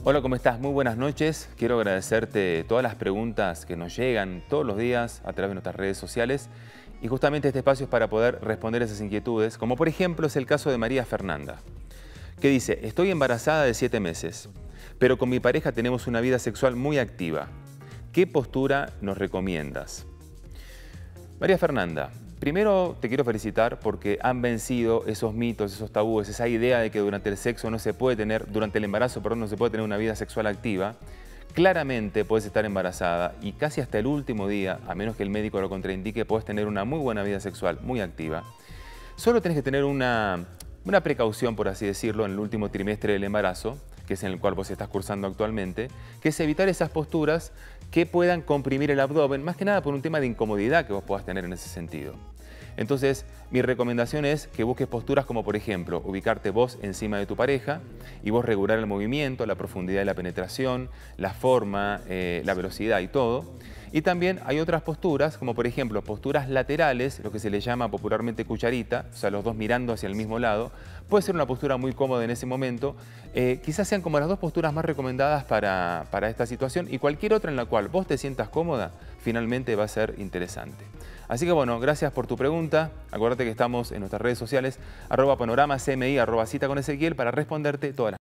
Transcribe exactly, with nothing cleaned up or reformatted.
Hola, ¿cómo estás? Muy buenas noches. Quiero agradecerte todas las preguntas que nos llegan todos los días a través de nuestras redes sociales. Y justamente este espacio es para poder responder esas inquietudes, como por ejemplo es el caso de María Fernanda, que dice: estoy embarazada de siete meses, pero con mi pareja tenemos una vida sexual muy activa. ¿Qué postura nos recomiendas? María Fernanda, primero te quiero felicitar porque han vencido esos mitos, esos tabúes, esa idea de que durante el sexo no se puede tener, durante el embarazo, perdón, no se puede tener una vida sexual activa. Claramente puedes estar embarazada y casi hasta el último día, a menos que el médico lo contraindique, puedes tener una muy buena vida sexual, muy activa. Solo tienes que tener una, una precaución, por así decirlo, en el último trimestre del embarazo, que es en el cual vos estás cursando actualmente, que es evitar esas posturas que puedan comprimir el abdomen, más que nada por un tema de incomodidad que vos puedas tener en ese sentido. Entonces, mi recomendación es que busques posturas como, por ejemplo, ubicarte vos encima de tu pareja y vos regular el movimiento, la profundidad de la penetración, la forma, eh, la velocidad y todo. Y también hay otras posturas, como por ejemplo posturas laterales, lo que se le llama popularmente cucharita, o sea, los dos mirando hacia el mismo lado. Puede ser una postura muy cómoda en ese momento. Eh, quizás sean como las dos posturas más recomendadas para, para esta situación, y cualquier otra en la cual vos te sientas cómoda, finalmente va a ser interesante. Así que bueno, gracias por tu pregunta. Acuérdate que estamos en nuestras redes sociales, arroba panorama C M I, arroba cita con Ezequiel, para responderte todas las